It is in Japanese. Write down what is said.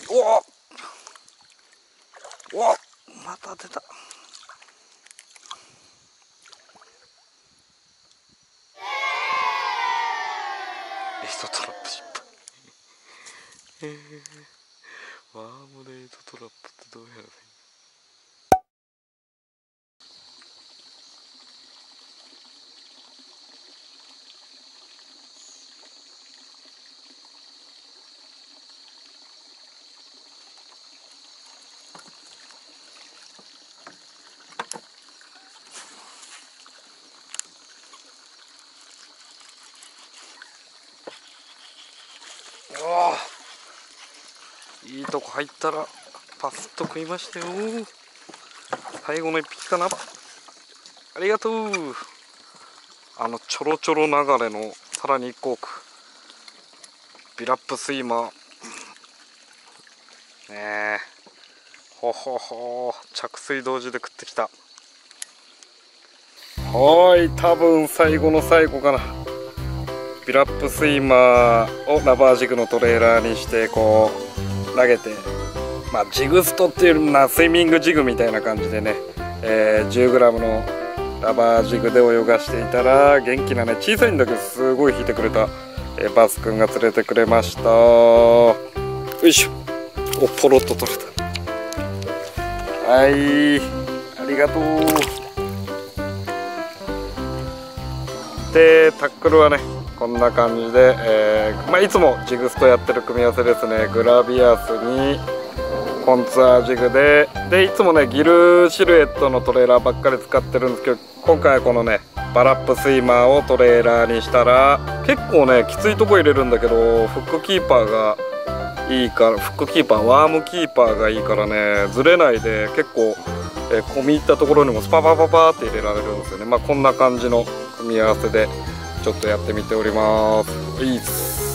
おお、また出た。エイトトラップ失敗。ワームでエイトトラップってどうやらいい？いいとこ入ったらパスッと食いましたよ。最後の一匹かな。ありがとう。ちょろちょろ流れのさらに1個奥、ビラップスイマーねえ、ほほほ、着水同時で食ってきた。多分最後の最後かな。ビラップスイマーをラバージグのトレーラーにしてこう投げて、ジグストっていうのはスイミングジグみたいな感じでね、10g のラバージグで泳がしていたら、元気なね、小さいんだけどすごい引いてくれた、バスくんが連れてくれました。よいしょ。お、ポロッと取れた。はい、ありがとう。でタックルはねこんな感じで、いつもジグストやってる組み合わせですね。グラビアスにコンツアージグでいつもねギルシルエットのトレーラーばっかり使ってるんですけど、今回はこのねバラップスイマーをトレーラーにしたら、結構ねきついとこ入れるんだけど、フックキーパーがいいから、フックキーパーワームキーパーがいいからね、ずれないで結構、込み入ったところにもスパパパパって入れられるんですよね。こんな感じの組み合わせでちょっとやってみております。いいっす。